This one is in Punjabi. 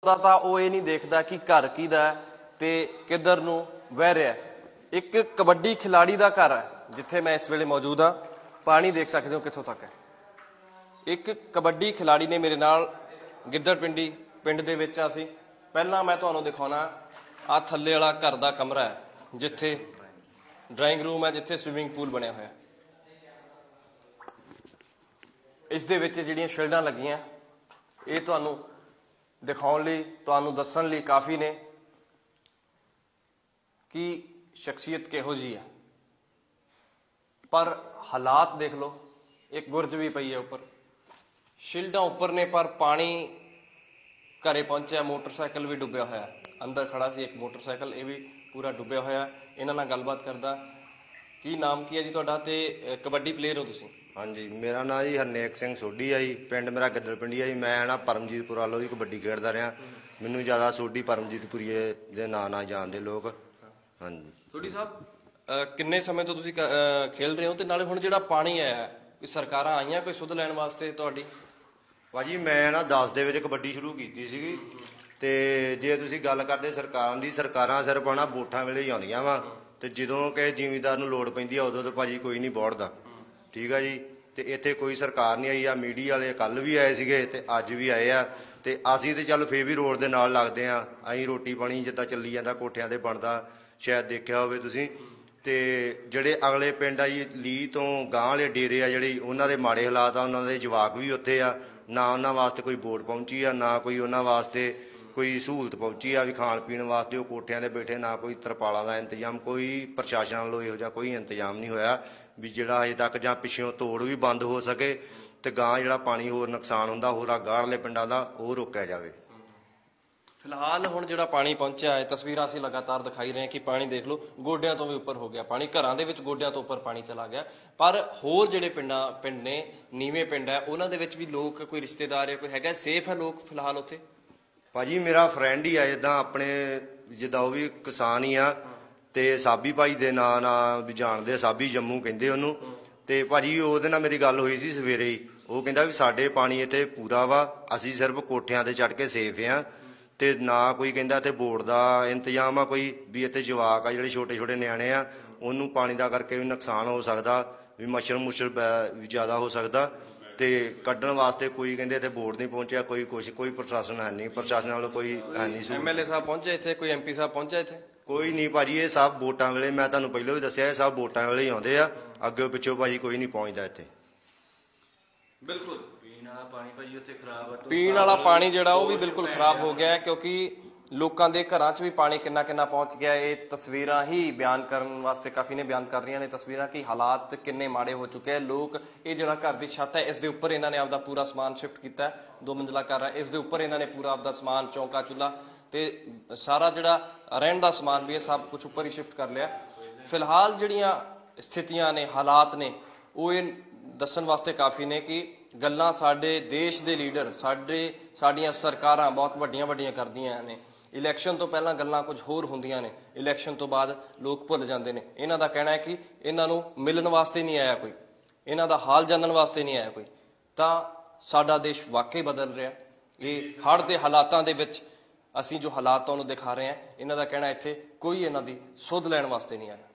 ਤਾਂ ਉਹ ਇਹ ਨਹੀਂ ਦੇਖਦਾ ਕਿ ਘਰ ਕਿਹਦਾ ਹੈ ਤੇ ਕਿੱਧਰ ਨੂੰ ਵਹਿ ਰਿਹਾ। ਇੱਕ ਕਬੱਡੀ ਖਿਲਾੜੀ ਦਾ ਘਰ ਹੈ ਜਿੱਥੇ ਮੈਂ ਇਸ ਵੇਲੇ ਮੌਜੂਦ ਹਾਂ। ਪਾਣੀ ਦੇਖ ਸਕਦੇ ਹੋ ਕਿੱਥੋਂ ਤੱਕ ਹੈ। ਇੱਕ ਕਬੱਡੀ ਖਿਲਾੜੀ ਨੇ ਮੇਰੇ ਨਾਲ ਗਿੱਦੜਪਿੰਡੀ ਪਿੰਡ ਦੇ ਵਿੱਚ ਅਸੀਂ ਪਹਿਲਾਂ ਮੈਂ ਤੁਹਾਨੂੰ ਦਿਖਾਉਣਾ ਆ ਥੱਲੇ ਵਾਲਾ ਘਰ ਦਾ ਕਮਰਾ ਹੈ ਜਿੱਥੇ ਡਰਾਇੰਗ ਰੂਮ ਹੈ, ਜਿੱਥੇ ਸਵਿਮਿੰਗ ਪੂਲ ਬਣਿਆ ਹੋਇਆ। ਇਸ ਦੇ ਵਿੱਚ ਜਿਹੜੀਆਂ ਸ਼ੀਲਡਾਂ ਲੱਗੀਆਂ ਇਹ ਤੁਹਾਨੂੰ ਦਿਖਾਉਣ ਲਈ, ਤੁਹਾਨੂੰ ਦੱਸਣ ਲਈ ਕਾਫੀ ਨੇ ਕਿ ਸ਼ਖਸੀਅਤ ਕਿਹੋ ਜਿਹੀ ਹੈ। ਪਰ ਹਾਲਾਤ ਦੇਖ ਲਓ, ਇੱਕ ਗੁਰਜ ਵੀ ਪਈ ਹੈ ਉੱਪਰ, ਸ਼ੀਲਡਾਂ ਉੱਪਰ ਨੇ ਪਰ ਪਾਣੀ ਘਰੇ ਪਹੁੰਚਿਆ। ਮੋਟਰਸਾਈਕਲ ਵੀ ਡੁੱਬਿਆ ਹੋਇਆ, ਅੰਦਰ ਖੜਾ ਸੀ ਇੱਕ ਮੋਟਰਸਾਈਕਲ, ਇਹ ਵੀ ਪੂਰਾ ਡੁੱਬਿਆ ਹੋਇਆ। ਇਹਨਾਂ ਨਾਲ ਗੱਲਬਾਤ ਕਰਦਾ। ਕੀ ਨਾਮ ਕੀ ਹੈ ਜੀ ਤੁਹਾਡਾ ਤੇ ਕਬੱਡੀ ਪਲੇਅਰ ਹੋ ਤੁਸੀਂ? ਹਾਂਜੀ, ਮੇਰਾ ਨਾਮ ਜੀ ਹਰਨੇਕ ਸਿੰਘ ਸੋਢੀ ਆ ਜੀ, ਪਿੰਡ ਮੇਰਾ ਗਿੱਦੜਪਿੰਡੀ ਆ ਜੀ। ਮੈਂ ਨਾ ਪਰਮਜੀਤਪੁਰ ਵੱਲੋਂ ਵੀ ਕਬੱਡੀ ਖੇਡਦਾ ਰਿਹਾ। ਮੈਨੂੰ ਜ਼ਿਆਦਾ ਸੋਢੀ ਪਰਮਜੀਤਪੁਰੀਏ ਦੇ ਨਾਂ ਨਾਲ ਜਾਣਦੇ ਲੋਕ। ਹਾਂਜੀ ਸੋਢੀ ਸਾਹਿਬ, ਕਿੰਨੇ ਸਮੇਂ ਤੋਂ ਤੁਸੀਂ ਖੇਡ ਰਹੇ ਹੋ ਤੇ ਨਾਲੇ ਹੁਣ ਜਿਹੜਾ ਪਾਣੀ ਆਇਆ ਕੋਈ ਸਰਕਾਰਾਂ ਆਈਆਂ ਕੋਈ ਸੁੱਧ ਲੈਣ ਵਾਸਤੇ ਤੁਹਾਡੀ? ਭਾਜੀ ਮੈਂ ਨਾ 10 ਦੇ ਵਿੱਚ ਕਬੱਡੀ ਸ਼ੁਰੂ ਕੀਤੀ ਸੀਗੀ ਤੇ ਜੇ ਤੁਸੀਂ ਗੱਲ ਕਰਦੇ ਸਰਕਾਰਾਂ ਦੀ, ਸਰਕਾਰਾਂ ਸਿਰਫ ਆਉਣਾ ਵੋਟਾਂ ਵੇਲੇ ਹੀ ਆਉਂਦੀਆਂ ਵਾ ਤੇ ਜਦੋਂ ਕਿਸੇ ਜ਼ਿਮੀਂਦਾਰ ਨੂੰ ਲੋੜ ਪੈਂਦੀ ਆ ਉਦੋਂ ਤਾਂ ਭਾਜੀ ਕੋਈ ਨਹੀਂ ਬੋੜਦਾ। ਠੀਕ ਆ ਜੀ। ਤੇ ਇੱਥੇ ਕੋਈ ਸਰਕਾਰ ਨਹੀਂ ਆਈ ਆ। ਮੀਡੀਆ ਵਾਲੇ ਕੱਲ ਵੀ ਆਏ ਸੀਗੇ ਤੇ ਅੱਜ ਵੀ ਆਏ ਆ ਤੇ ਅਸੀਂ ਤੇ ਚੱਲ ਫੇਰ ਵੀ ਰੋਡ ਦੇ ਨਾਲ ਲੱਗਦੇ ਆ। ਅਸੀਂ ਰੋਟੀ ਪਾਣੀ ਜਿੱਦਾਂ ਚੱਲੀ ਜਾਂਦਾ ਕੋਠਿਆਂ ਤੇ ਬਣਦਾ, ਸ਼ਾਇਦ ਦੇਖਿਆ ਹੋਵੇ ਤੁਸੀਂ। ਤੇ ਜਿਹੜੇ ਅਗਲੇ ਪਿੰਡ ਆ ਜੀ ਲੀ ਤੋਂ ਗਾਂਹ ਵਾਲੇ ਡੇਰੇ ਆ ਜਿਹੜੇ, ਉਹਨਾਂ ਦੇ ਮਾੜੇ ਹਾਲਾਤ ਆ, ਉਹਨਾਂ ਦੇ ਜਵਾਕ ਵੀ ਉੱਥੇ ਆ। ਨਾ ਉਹਨਾਂ ਵਾਸਤੇ ਕੋਈ ਵੋਟ ਪਹੁੰਚੀ ਆ, ਨਾ ਕੋਈ ਉਹਨਾਂ ਵਾਸਤੇ ਕੋਈ ਸਹੂਲਤ ਪਹੁੰਚੀ ਆ ਵੀ ਖਾਣ ਪੀਣ ਵਾਸਤੇ ਉਹ ਕੋਠਿਆਂ 'ਤੇ ਬੈਠੇ। ਨਾ ਕੋਈ ਤਰਪਾਲਾਂ ਦਾ ਇੰਤਜ਼ਾਮ, ਕੋਈ ਪ੍ਰਸ਼ਾਸਨ ਵੱਲੋਂ ਇਹੋ ਜਿਹਾ ਕੋਈ ਇੰਤਜ਼ਾਮ ਨਹੀਂ ਹੋਇਆ ਵੀ ਜਿਹੜਾ ਅਜੇ ਤੱਕ ਜਾਂ ਪਿੱਛੋਂ ਤੋੜ ਵੀ ਬੰਦ ਹੋ ਸਕੇ ਤੇ ਗਾਂ ਜਿਹੜਾ ਪਾਣੀ ਹੋਰ ਨੁਕਸਾਨ ਹੁੰਦਾ ਹੋਰ ਗਾਹਰਲੇ ਪਿੰਡਾਂ ਦਾ ਉਹ ਰੋਕਿਆ ਜਾਵੇ। ਫਿਲਹਾਲ ਹੁਣ ਜਿਹੜਾ ਪਾਣੀ ਪਹੁੰਚਿਆ ਹੈ, ਤਸਵੀਰਾਂ ਅਸੀਂ ਲਗਾਤਾਰ ਦਿਖਾਈ ਰਹੇ ਹਾਂ ਕਿ ਪਾਣੀ ਦੇਖ ਲਓ ਗੋਡਿਆਂ ਤੋਂ ਵੀ ਉੱਪਰ ਹੋ ਗਿਆ ਪਾਣੀ। ਘਰਾਂ ਦੇ ਵਿੱਚ ਗੋਡਿਆਂ ਤੋਂ ਉੱਪਰ ਪਾਣੀ ਚਲਾ ਗਿਆ। ਪਰ ਹੋਰ ਜਿਹੜੇ ਪਿੰਡ ਨੇ, ਨੀਵੇਂ ਪਿੰਡ ਹੈ, ਉਹਨਾਂ ਦੇ ਵਿੱਚ ਵੀ ਲੋਕ, ਕੋਈ ਰਿਸ਼ਤੇਦਾਰ ਹੈ, ਕੋਈ ਹੈਗਾ, ਸੇਫ ਹੈ ਲੋਕ ਫਿਲਹਾਲ ਉੱਥੇ? ਭਾਜੀ ਮੇਰਾ ਫਰੈਂਡ ਹੀ ਆ ਜਿੱਦਾਂ ਆਪਣੇ, ਜਿੱਦਾਂ ਉਹ ਵੀ ਕਿਸਾਨ ਹੀ ਆ ਤੇ ਸਾਬੀ ਭਾਈ ਦੇ ਨਾਂ ਨਾਲ ਵੀ ਜਾਣਦੇ, ਸਾਬੀ ਜੰਮੂ ਕਹਿੰਦੇ ਉਹਨੂੰ। ਤੇ ਭਾਜੀ ਉਹਦੇ ਨਾਲ ਮੇਰੀ ਗੱਲ ਹੋਈ ਸੀ ਸਵੇਰੇ ਹੀ। ਉਹ ਕਹਿੰਦਾ ਵੀ ਸਾਡੇ ਪਾਣੀ ਇੱਥੇ ਪੂਰਾ ਵਾ, ਅਸੀਂ ਸਿਰਫ ਕੋਠਿਆਂ ਤੇ ਚੜ੍ਹ ਕੇ ਸੇਫ ਆ ਤੇ ਨਾ ਕੋਈ ਕਹਿੰਦਾ ਇੱਥੇ ਬੋਰਡ ਦਾ ਇੰਤਜ਼ਾਮ ਆ ਕੋਈ ਵੀ। ਇੱਥੇ ਜਵਾਕ ਆ ਜਿਹੜੇ ਛੋਟੇ ਛੋਟੇ ਨਿਆਣੇ ਆ, ਉਹਨੂੰ ਪਾਣੀ ਦਾ ਕਰਕੇ ਵੀ ਨੁਕਸਾਨ ਹੋ ਸਕਦਾ, ਵੀ ਮੱਛਰ ਮੁੱਛਰ ਵੀ ਜ਼ਿਆਦਾ ਹੋ ਸਕਦਾ ਤੇ ਕੱਢਣ ਵਾਸਤੇ ਕੋਈ ਕਹਿੰਦੇ ਇੱਥੇ ਬੋਰਡ ਨਹੀਂ ਪਹੁੰਚਿਆ, ਕੋਈ ਕੁਛ, ਕੋਈ ਪ੍ਰਸ਼ਾਸਨ ਹੈ ਨਹੀਂ, ਪ੍ਰਸ਼ਾਸਨ ਵੱਲੋਂ ਕੋਈ ਹੈ ਨਹੀਂ। ਐਮਐਲਏ ਸਾਹਿਬ ਪਹੁੰਚੇ ਇੱਥੇ? ਕੋਈ ਐਮਪੀ ਸਾਹਿਬ ਪਹੁੰਚਿਆ ਇੱਥੇ? ਕੋਈ ਨਹੀਂ ਭਾਜੀ, ਇਹ ਸਭ ਵੋਟਾਂ ਵੇਲੇ, ਮੈਂ ਤੁਹਾਨੂੰ ਪਹਿਲਾਂ ਵੀ ਦੱਸਿਆ, ਇਹ ਸਭ ਵੋਟਾਂ ਵੇਲੇ ਹੀ ਆਉਂਦੇ ਆ। ਅੱਗੇ ਪਿੱਛੋਂ ਭਾਜੀ ਕੋਈ ਨਹੀਂ ਪਹੁੰਚਦਾ ਇੱਥੇ। ਬਿਲਕੁਲ ਪੀਣ ਵਾਲਾ ਪਾਣੀ ਜਿਹੜਾ ਉਹ ਵੀ ਬਿਲਕੁਲ ਖਰਾਬ ਹੋ ਗਿਆ ਕਿਉਂਕਿ ਲੋਕਾਂ ਦੇ ਘਰਾਂ 'ਚ ਵੀ ਪਾਣੀ ਕਿੰਨਾ ਕਿੰਨਾ ਪਹੁੰਚ ਗਿਆ। ਇਹ ਤਸਵੀਰਾਂ ਹੀ ਬਿਆਨ ਕਰਨ ਵਾਸਤੇ ਕਾਫੀ ਨੇ ਬਿਆਨ ਕਰ ਰਹੀਆਂ ਨੇ ਤਸਵੀਰਾਂ ਕਿ ਹਾਲਾਤ ਕਿੰਨੇ ਮਾੜੇ ਹੋ ਚੁੱਕੇ ਹੈ। ਲੋਕ, ਇਹ ਜਿਹੜਾ ਘਰ ਦੀ ਛੱਤ ਹੈ ਇਸ ਦੇ ਉੱਪਰ ਇਹਨਾਂ ਨੇ ਆਪਦਾ ਪੂਰਾ ਸਮਾਨ ਸ਼ਿਫਟ ਕੀਤਾ। 2 ਮੰਜ਼ਿਲਾ ਘਰ ਹੈ, ਇਸ ਦੇ ਉੱਪਰ ਇਹਨਾਂ ਨੇ ਪੂਰਾ ਆਪਦਾ ਸਮਾਨ, ਚੌਂਕਾ ਚੁੱਲ੍ਹਾ ਤੇ ਸਾਰਾ ਜਿਹੜਾ ਰਹਿਣ ਦਾ ਸਮਾਨ ਵੀ ਹੈ ਸਭ ਕੁਝ ਉੱਪਰ ਹੀ ਸ਼ਿਫਟ ਕਰ ਲਿਆ। ਫਿਲਹਾਲ ਜਿਹੜੀਆਂ ਸਥਿਤੀਆਂ ਨੇ, ਹਾਲਾਤ ਨੇ, ਉਹ ਇਹ ਦੱਸਣ ਵਾਸਤੇ ਕਾਫੀ ਨੇ ਕਿ ਗੱਲਾਂ ਸਾਡੇ ਦੇਸ਼ ਦੇ ਲੀਡਰ, ਸਾਡੀਆਂ ਸਰਕਾਰਾਂ ਬਹੁਤ ਵੱਡੀਆਂ ਵੱਡੀਆਂ ਕਰਦੀਆਂ ਨੇ। ਇਲੈਕਸ਼ਨ ਤੋਂ ਪਹਿਲਾਂ ਗੱਲਾਂ ਕੁਝ ਹੋਰ ਹੁੰਦੀਆਂ ਨੇ, ਇਲੈਕਸ਼ਨ ਤੋਂ ਬਾਅਦ ਲੋਕ ਭੁੱਲ ਜਾਂਦੇ ਨੇ। ਇਹਨਾਂ ਦਾ ਕਹਿਣਾ ਹੈ ਕਿ ਇਹਨਾਂ ਨੂੰ ਮਿਲਣ ਵਾਸਤੇ ਨਹੀਂ ਆਇਆ ਕੋਈ, ਇਹਨਾਂ ਦਾ ਹਾਲ ਜਾਣਨ ਵਾਸਤੇ ਨਹੀਂ ਆਇਆ ਕੋਈ। ਤਾਂ ਸਾਡਾ ਦੇਸ਼ ਵਾਕਈ ਬਦਲ ਰਿਹਾ। ਇਹ ਹੜ੍ਹ ਦੇ ਹਾਲਾਤਾਂ ਦੇ ਵਿੱਚ ਅਸੀਂ ਜੋ ਹਾਲਾਤ ਤੁਹਾਨੂੰ ਦਿਖਾ ਰਹੇ ਹਾਂ, ਇਹਨਾਂ ਦਾ ਕਹਿਣਾ ਇੱਥੇ ਕੋਈ ਇਹਨਾਂ ਦੀ ਸੁੱਧ ਲੈਣ ਵਾਸਤੇ ਨਹੀਂ ਆਇਆ।